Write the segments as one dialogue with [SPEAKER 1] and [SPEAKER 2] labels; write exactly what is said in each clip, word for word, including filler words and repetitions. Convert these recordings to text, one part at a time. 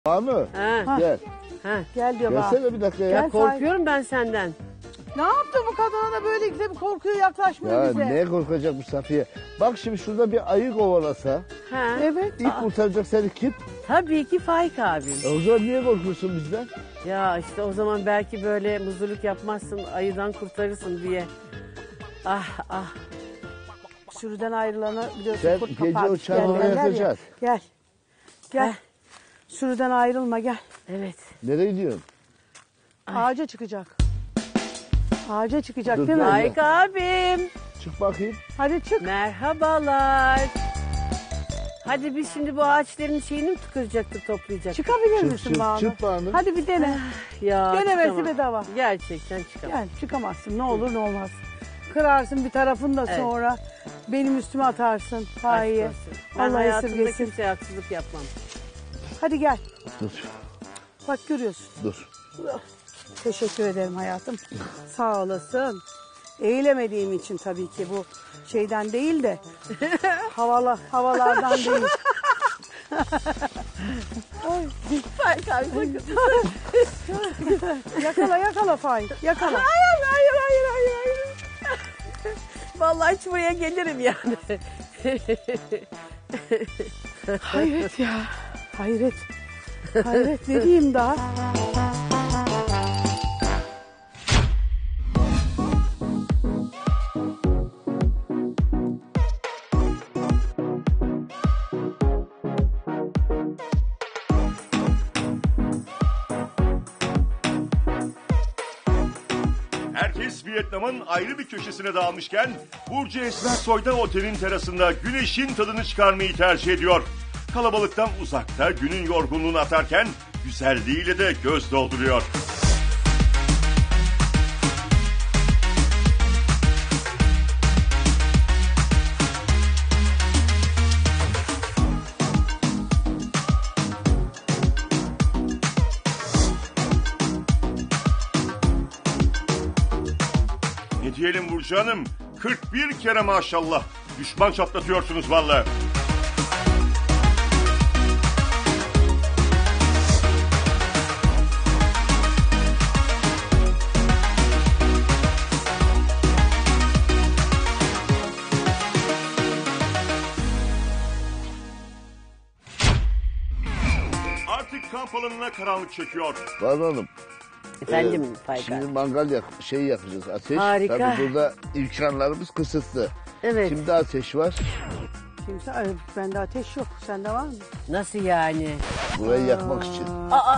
[SPEAKER 1] Banu
[SPEAKER 2] Ha.
[SPEAKER 1] gel.
[SPEAKER 2] Ha.
[SPEAKER 3] Gel diyor bana.
[SPEAKER 1] Gelsene bir dakika ya.
[SPEAKER 3] Gel.
[SPEAKER 2] Korkuyorum ben senden.
[SPEAKER 3] Ne yaptı bu kadına da böyle bir korkuyor, yaklaşmıyor
[SPEAKER 1] Ya
[SPEAKER 3] bize.
[SPEAKER 1] ne korkacak bu Safiye? Bak şimdi şurada bir ayı kovalasa
[SPEAKER 2] Ha.
[SPEAKER 3] Evet.
[SPEAKER 1] ilk kurtaracak seni kim?
[SPEAKER 2] Tabii ki Faik abim.
[SPEAKER 1] E o zaman niye korkuyorsun bizden?
[SPEAKER 2] Ya işte o zaman belki böyle muzuluk yapmazsın, ayıdan kurtarırsın diye. Ah ah.
[SPEAKER 3] Sürüden ayrılanı biliyorsun
[SPEAKER 1] Sen
[SPEAKER 3] kurt
[SPEAKER 1] gece
[SPEAKER 3] kapar.
[SPEAKER 1] uçağını
[SPEAKER 3] Gel,
[SPEAKER 1] oraya
[SPEAKER 3] gel, gel,
[SPEAKER 1] yakacaksın.
[SPEAKER 3] Gel. Gel.
[SPEAKER 2] Heh.
[SPEAKER 3] Sürüden ayrılma gel.
[SPEAKER 2] Evet.
[SPEAKER 1] Nereye gidiyorsun?
[SPEAKER 3] Ağaca çıkacak. Ağaca çıkacak
[SPEAKER 1] Dur,
[SPEAKER 3] değil mi?
[SPEAKER 1] dur.
[SPEAKER 2] Faik abim.
[SPEAKER 1] Çık bakayım.
[SPEAKER 3] Hadi çık.
[SPEAKER 2] Merhabalar. Hadi biz şimdi bu ağaçların şeyini mi tıkıracaktık, toplayacaktık?
[SPEAKER 3] Çıkabilir
[SPEAKER 1] Çık,
[SPEAKER 3] misin
[SPEAKER 1] çık,
[SPEAKER 3] Banu?
[SPEAKER 1] çık Banu.
[SPEAKER 3] Hadi bir dene.
[SPEAKER 2] Ya
[SPEAKER 3] Denemesi
[SPEAKER 2] çıkamam.
[SPEAKER 3] bedava.
[SPEAKER 2] Gerçekten çıkamam.
[SPEAKER 3] Gel çıkamazsın ne olur ne olmaz. Kırarsın bir tarafını da
[SPEAKER 2] Evet.
[SPEAKER 3] sonra benim üstüme atarsın.
[SPEAKER 2] Aşk
[SPEAKER 3] Fahiye.
[SPEAKER 2] olsun. Ben
[SPEAKER 3] Allah
[SPEAKER 2] hayatımda
[SPEAKER 3] esirgesin.
[SPEAKER 2] kimseye haksızlık yapmam.
[SPEAKER 3] Hadi gel.
[SPEAKER 1] Dur,
[SPEAKER 3] Bak görüyorsun.
[SPEAKER 1] dur.
[SPEAKER 3] Teşekkür ederim hayatım. Sağ olasın. Eğilemediğim için tabii ki bu şeyden değil de havala, havalardan değil. Ay,
[SPEAKER 2] Faik abi sakın.
[SPEAKER 3] yakala yakala Faik yakala.
[SPEAKER 2] Hayır hayır hayır hayır hayır. Vallahi hiç buraya gelirim yani.
[SPEAKER 3] Hayret ya. Hayret. Hayret ne diyeyim daha.
[SPEAKER 4] Herkes Vietnam'ın ayrı bir köşesine dağılmışken Burcu Esmer Soy'da otelin terasında güneşin tadını çıkarmayı tercih ediyor. Kalabalıktan uzakta günün yorgunluğunu atarken güzelliğiyle de göz dolduruyor. Ne diyelim Burcu Hanım? kırk bir kere maşallah. Düşman çatlatıyorsunuz vallahi. Artık kamp alanına karanlık çekiyor.
[SPEAKER 1] Banu Hanım.
[SPEAKER 2] Efendim
[SPEAKER 1] e,
[SPEAKER 2] Faik
[SPEAKER 1] Şimdi
[SPEAKER 2] abi.
[SPEAKER 1] mangal yak şey yakacağız ateş.
[SPEAKER 2] Harika.
[SPEAKER 1] Tabii burada imkanlarımız kısıtlı.
[SPEAKER 2] Evet.
[SPEAKER 1] Şimdi ateş var.
[SPEAKER 3] Kimse, ay, bende ateş yok. Sende var mı?
[SPEAKER 2] Nasıl yani?
[SPEAKER 1] Burayı yakmak için.
[SPEAKER 2] Aa.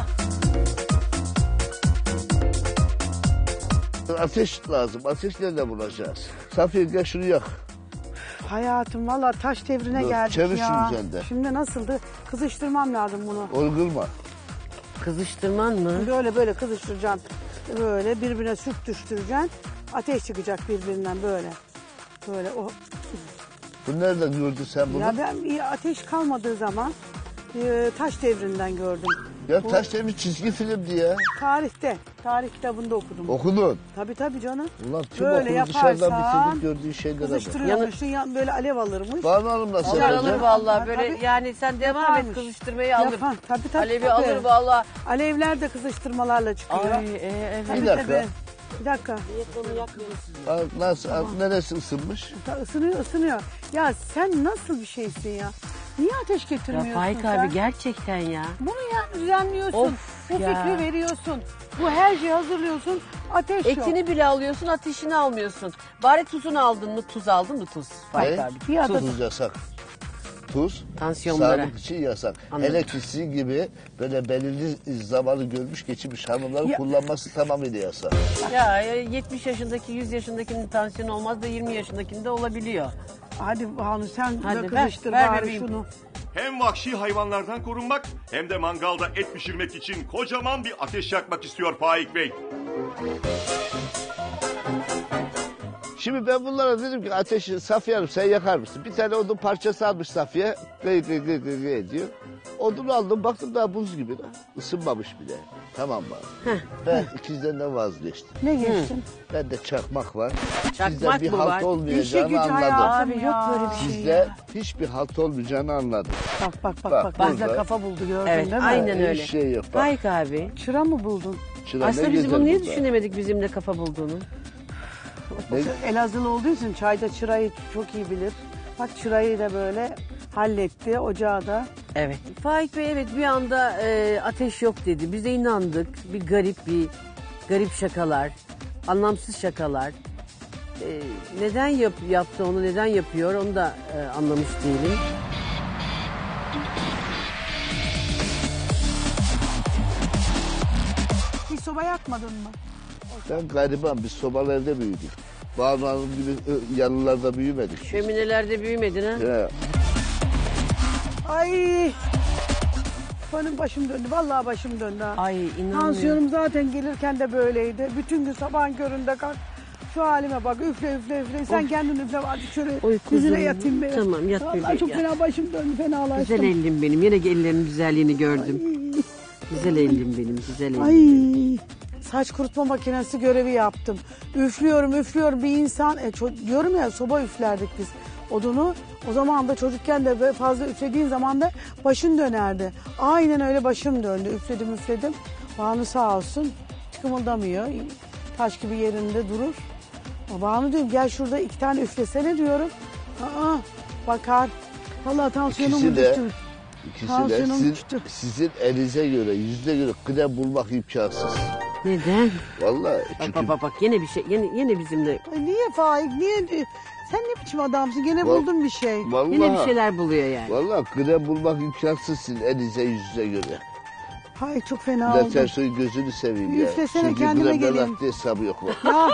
[SPEAKER 1] Ateş lazım. Ateş nerede bulacağız? Safiye gel şunu yak.
[SPEAKER 3] Hayatım valla taş devrine
[SPEAKER 1] Dur,
[SPEAKER 3] geldik
[SPEAKER 1] çevir
[SPEAKER 3] ya.
[SPEAKER 1] şunu sen de.
[SPEAKER 3] Şimdi nasıldı? Kızıştırmam lazım bunu.
[SPEAKER 1] Olgurma.
[SPEAKER 2] Kızıştırman mı?
[SPEAKER 3] Böyle böyle kızıştıracaksın. Böyle birbirine sürttüştüreceksin. Ateş çıkacak birbirinden böyle. Böyle o.
[SPEAKER 1] Bu nereden gördün sen bunu?
[SPEAKER 3] Ya
[SPEAKER 1] Ya,
[SPEAKER 3] ben bir ateş kalmadığı zaman e, taş devrinden gördüm. Bu
[SPEAKER 1] taş devri çizgi filmdi ya.
[SPEAKER 3] Tarihte. Tarih kitabında okudum.
[SPEAKER 1] Okudun.
[SPEAKER 3] Tabii tabii canım.
[SPEAKER 1] Ulan tüm
[SPEAKER 3] Böyle
[SPEAKER 1] okulu dışarıdan
[SPEAKER 3] yaparsan
[SPEAKER 1] bitirdik gördüğün şeylere bak.
[SPEAKER 3] Kızıştırıyormuşsun ya, böyle alev alırmış.
[SPEAKER 1] Banu Hanım nasıl
[SPEAKER 2] Alır alır
[SPEAKER 1] yapacak?
[SPEAKER 2] vallahi böyle
[SPEAKER 3] Tabii.
[SPEAKER 2] yani sen devam et
[SPEAKER 3] Yaparmış.
[SPEAKER 2] kızıştırmayı alır.
[SPEAKER 3] Yapar, tabii, tabii,
[SPEAKER 2] Alevi
[SPEAKER 3] tabii.
[SPEAKER 2] alır vallahi.
[SPEAKER 3] Alevler de kızıştırmalarla çıkıyor.
[SPEAKER 2] Ay e, evet.
[SPEAKER 3] Tabii,
[SPEAKER 1] Bir dakika.
[SPEAKER 3] tabii. Bir dakika.
[SPEAKER 1] Bak nasıl, neresi ısınmış?
[SPEAKER 3] Ta- Isınıyor ısınıyor. Ya sen nasıl bir şeysin ya? Niye ateş
[SPEAKER 2] Ya
[SPEAKER 3] getirmiyorsun
[SPEAKER 2] Faik
[SPEAKER 3] sen?
[SPEAKER 2] abi gerçekten ya.
[SPEAKER 3] Bunu ya düzenliyorsun.
[SPEAKER 2] Of
[SPEAKER 3] bu
[SPEAKER 2] ya.
[SPEAKER 3] fikri veriyorsun. Bu her şeyi hazırlıyorsun. Ateş yok.
[SPEAKER 2] Etini bile alıyorsun, ateşini almıyorsun. Bari tuzunu aldın mı? Tuz aldın mı tuz? Faik
[SPEAKER 1] Ne?
[SPEAKER 2] abi.
[SPEAKER 3] Bir adet-
[SPEAKER 1] Tuz yasak. Tuz
[SPEAKER 2] Tansiyonlara.
[SPEAKER 1] sağlık için yasak.
[SPEAKER 2] Anladım.
[SPEAKER 1] Hele ki sizin gibi böyle belirli zamanı görmüş geçirmiş hanımların
[SPEAKER 3] Ya-
[SPEAKER 1] kullanması tamamıyla yasak.
[SPEAKER 2] Ya yetmiş yaşındaki, yüz yaşındakinin tansiyonu olmaz da yirmi yaşındakinde olabiliyor.
[SPEAKER 3] Hadi Banu sen
[SPEAKER 2] Hadi
[SPEAKER 3] de
[SPEAKER 2] ver,
[SPEAKER 3] kızıştır
[SPEAKER 2] ver
[SPEAKER 3] bari
[SPEAKER 2] bebeğim.
[SPEAKER 3] şunu.
[SPEAKER 4] Hem vahşi hayvanlardan korunmak hem de mangalda et pişirmek için kocaman bir ateş yakmak istiyor Faik Bey.
[SPEAKER 1] Şimdi ben bunlara dedim ki ateşi Safiye Hanım sen yakar mısın? Bir tane odun parçası almış Safiye. Gıy gıy gıy gıy gıy ediyor. Odunu aldım baktım daha buz gibi. Isınmamış bile. Tamam mı? Ben ikizlerinden vazgeçtim.
[SPEAKER 3] Ne geçtin?
[SPEAKER 1] Bende çakmak var.
[SPEAKER 2] Çakmak
[SPEAKER 1] Sizde bir
[SPEAKER 2] mı
[SPEAKER 1] halt
[SPEAKER 2] var?
[SPEAKER 3] İşe
[SPEAKER 1] olmayacağını
[SPEAKER 3] gücü
[SPEAKER 1] anladım.
[SPEAKER 3] hayatım
[SPEAKER 2] Abi,
[SPEAKER 3] ya.
[SPEAKER 2] yok böyle bir şey.
[SPEAKER 1] Sizde hiçbir halt olmayacağını anladım.
[SPEAKER 3] Bak bak bak
[SPEAKER 1] Bak,
[SPEAKER 3] bak.
[SPEAKER 1] bak.
[SPEAKER 3] Bizde
[SPEAKER 1] burada.
[SPEAKER 3] kafa buldu gördün
[SPEAKER 2] Evet,
[SPEAKER 3] değil mi?
[SPEAKER 2] aynen
[SPEAKER 1] Hiç
[SPEAKER 2] öyle.
[SPEAKER 1] şey yok bak.
[SPEAKER 2] Faik abi.
[SPEAKER 3] Çıra mı buldun?
[SPEAKER 1] Çıra
[SPEAKER 2] Aslında
[SPEAKER 1] ne
[SPEAKER 2] biz
[SPEAKER 1] gezer
[SPEAKER 2] bunu niye
[SPEAKER 1] burada?
[SPEAKER 2] düşünemedik bizimle kafa bulduğunu?
[SPEAKER 1] Ne-
[SPEAKER 3] Elazığlı olduğu için çayda çırayı çok iyi bilir. Bak çırayı da böyle halletti, ocağı da.
[SPEAKER 2] Evet. Faik Bey evet bir anda e, ateş yok dedi. Biz de inandık. Bir garip bir garip şakalar, anlamsız şakalar. E, neden yap, yaptı onu, neden yapıyor onu da e, anlamış değilim.
[SPEAKER 3] Hiç soba yakmadın mı?
[SPEAKER 1] Ben gariban biz sobalı evde büyüdük. Banu Hanım gibi ö, yanlılarda büyümedik.
[SPEAKER 2] Şöminelerde büyümedin ha?
[SPEAKER 1] Ya,
[SPEAKER 3] Ay. Benim başım döndü. Vallahi başım döndü. ha.
[SPEAKER 2] Ay inanmıyorum.
[SPEAKER 3] Tansiyonum zaten gelirken de böyleydi. Bütün gün sabahın köründe kalk. Şu halime bak üfle üfle üfle. Sen kendin üfle artık şöyle
[SPEAKER 2] Oy kuzum.
[SPEAKER 3] yüzüne yatayım be.
[SPEAKER 2] Tamam, yat
[SPEAKER 3] Vallahi
[SPEAKER 2] bebeğim,
[SPEAKER 3] çok
[SPEAKER 2] yat.
[SPEAKER 3] fena başım döndü fenalaştım.
[SPEAKER 2] Güzel ellim benim. Yine ellerin güzelliğini gördüm. Güzel ellim benim, güzel ellim.
[SPEAKER 3] Ay saç kurutma makinesi görevi yaptım. Üflüyorum üflüyorum bir insan. E, ço- diyorum ya soba üflerdik biz odunu. O zaman da çocukken de böyle fazla üflediğin zaman da başın dönerdi. Aynen öyle başım döndü. Üfledim üfledim. Banu sağ olsun hiç kımıldamıyor. Taş gibi yerinde durur. Banu diyorum gel şurada iki tane üflesene diyorum. Aa bakar. Vallahi tansiyonum
[SPEAKER 1] İkisi de-
[SPEAKER 3] düştü.
[SPEAKER 1] İkisi de
[SPEAKER 3] Tansiyonum
[SPEAKER 1] sizin,
[SPEAKER 3] düştü.
[SPEAKER 1] sizin elinize göre, yüzüne göre kıdem bulmak imkansız.
[SPEAKER 2] Neden?
[SPEAKER 1] Vallahi
[SPEAKER 2] Bak
[SPEAKER 1] çünkü
[SPEAKER 2] bak bak bak yine bir şey, yine, yine bizimle.
[SPEAKER 3] Ay niye Faik niye? Sen ne biçim adamsın? Gene
[SPEAKER 1] Val-
[SPEAKER 3] buldun bir şey.
[SPEAKER 1] vallahi,
[SPEAKER 2] Yine bir şeyler buluyor yani.
[SPEAKER 1] vallahi kıdem bulmak imkansız sizin elinize yüzüne göre.
[SPEAKER 3] Hay çok fena
[SPEAKER 1] Bülent
[SPEAKER 3] oldu.
[SPEAKER 1] Ersoy'un gözünü seveyim ya.
[SPEAKER 3] Üflesene,
[SPEAKER 1] Çünkü
[SPEAKER 3] kendime
[SPEAKER 1] Bülent
[SPEAKER 3] geleyim.
[SPEAKER 1] Ersoy'un hesabı yok. Bak.
[SPEAKER 3] Ya.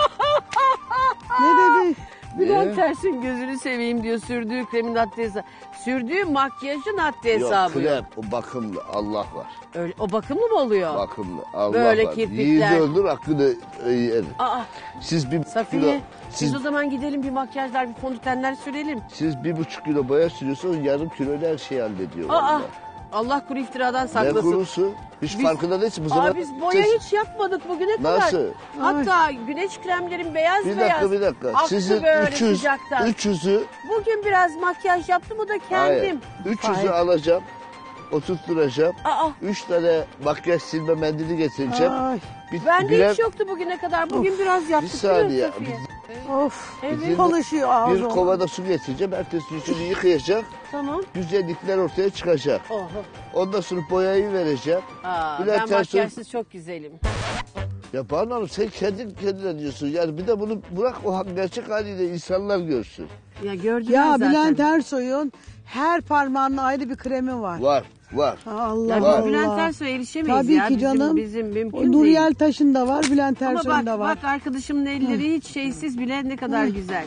[SPEAKER 3] Ne dedi?
[SPEAKER 2] Bülent Ersoy'un gözünü seveyim diyor sürdüğü kremin haddi hesabı. Sürdüğü makyajın haddi
[SPEAKER 1] Yok
[SPEAKER 2] hesabı.
[SPEAKER 1] krem
[SPEAKER 2] yok.
[SPEAKER 1] o bakımlı Allah var.
[SPEAKER 2] Öyle, o bakımlı mı oluyor?
[SPEAKER 1] Bakımlı Allah
[SPEAKER 2] Böyle
[SPEAKER 1] var.
[SPEAKER 2] kirpikler.
[SPEAKER 1] Yiğidi öldür hakkını e, yer.
[SPEAKER 2] Aa
[SPEAKER 1] Siz bir
[SPEAKER 2] Safiye
[SPEAKER 1] kilo,
[SPEAKER 2] biz
[SPEAKER 1] siz,
[SPEAKER 2] o zaman gidelim bir makyajlar bir fondötenler sürelim.
[SPEAKER 1] siz bir buçuk kilo boya sürüyorsunuz yarım kilo her şeyi hallediyor.
[SPEAKER 2] Aa
[SPEAKER 1] vallahi.
[SPEAKER 2] Allah kuru iftiradan
[SPEAKER 1] Ne
[SPEAKER 2] saklasın.
[SPEAKER 1] kurusu? Hiç
[SPEAKER 2] Biz-
[SPEAKER 1] farkında değilsin. Bu zaman
[SPEAKER 2] Aa biz boya
[SPEAKER 1] siz-
[SPEAKER 2] hiç yapmadık bugüne kadar.
[SPEAKER 1] Nasıl?
[SPEAKER 2] Hatta güneş kremlerin beyaz
[SPEAKER 1] Bir
[SPEAKER 2] beyaz.
[SPEAKER 1] dakika bir dakika.
[SPEAKER 2] Aktı
[SPEAKER 1] Sizin
[SPEAKER 2] böyle
[SPEAKER 1] üç yüz,
[SPEAKER 2] sıcaktan.
[SPEAKER 1] üç yüzü
[SPEAKER 2] Bugün biraz makyaj yaptım o da
[SPEAKER 1] hayır,
[SPEAKER 2] kendim.
[SPEAKER 1] üç yüzü
[SPEAKER 3] Hayır.
[SPEAKER 1] alacağım. Oturtturacağım.
[SPEAKER 2] Aa
[SPEAKER 1] Üç tane makyaj silme mendili getireceğim.
[SPEAKER 3] Ay.
[SPEAKER 1] Bir,
[SPEAKER 2] bende
[SPEAKER 1] birer-
[SPEAKER 2] hiç yoktu bugüne kadar. Bugün biraz
[SPEAKER 1] bir
[SPEAKER 2] yaptık.
[SPEAKER 1] saniye.
[SPEAKER 2] biliyor musun Safiye?
[SPEAKER 3] Of.
[SPEAKER 2] Evet.
[SPEAKER 3] Konuşuyor ağzı.
[SPEAKER 1] Bir kovada su getireceğim. Ertesi yüzünü yıkayacak.
[SPEAKER 2] Tamam.
[SPEAKER 1] Güzellikler ortaya çıkacak.
[SPEAKER 2] Oho.
[SPEAKER 1] Ondan sonra boyayı vereceğim.
[SPEAKER 2] Aa,
[SPEAKER 1] Bülent
[SPEAKER 2] ben
[SPEAKER 1] Ersoy-
[SPEAKER 2] makyajsız çok güzelim.
[SPEAKER 1] Ya Banu Hanım sen kendin kendine diyorsun. Yani bir de bunu bırak o ha- gerçek haliyle insanlar görsün.
[SPEAKER 2] Ya gördüler
[SPEAKER 3] Ya
[SPEAKER 2] zaten.
[SPEAKER 3] Bülent Ersoy'un her parmağının ayrı bir kremi var.
[SPEAKER 1] Var, var.
[SPEAKER 3] Allah
[SPEAKER 2] Ya biz
[SPEAKER 3] Allah.
[SPEAKER 2] Bülent Ersoy'a erişemeyiz
[SPEAKER 3] Tabii
[SPEAKER 2] ya.
[SPEAKER 3] ki
[SPEAKER 2] bizim,
[SPEAKER 3] canım.
[SPEAKER 2] Bizim mümkün
[SPEAKER 3] O
[SPEAKER 2] değil.
[SPEAKER 3] Nuriyel Taş'ın da var, Bülent
[SPEAKER 2] Ama
[SPEAKER 3] Ersoy'un
[SPEAKER 2] bak,
[SPEAKER 3] da var.
[SPEAKER 2] bak arkadaşımın elleri hiç şeysiz bile ne kadar güzel.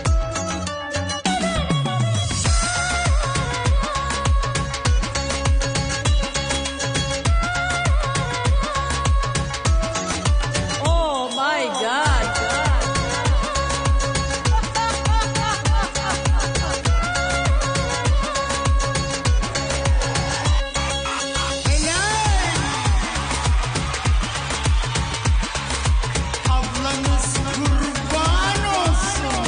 [SPEAKER 2] Oh my God.
[SPEAKER 5] Ablanız kurban olsun.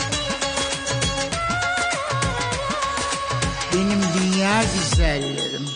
[SPEAKER 5] Benim dünya güzellerim.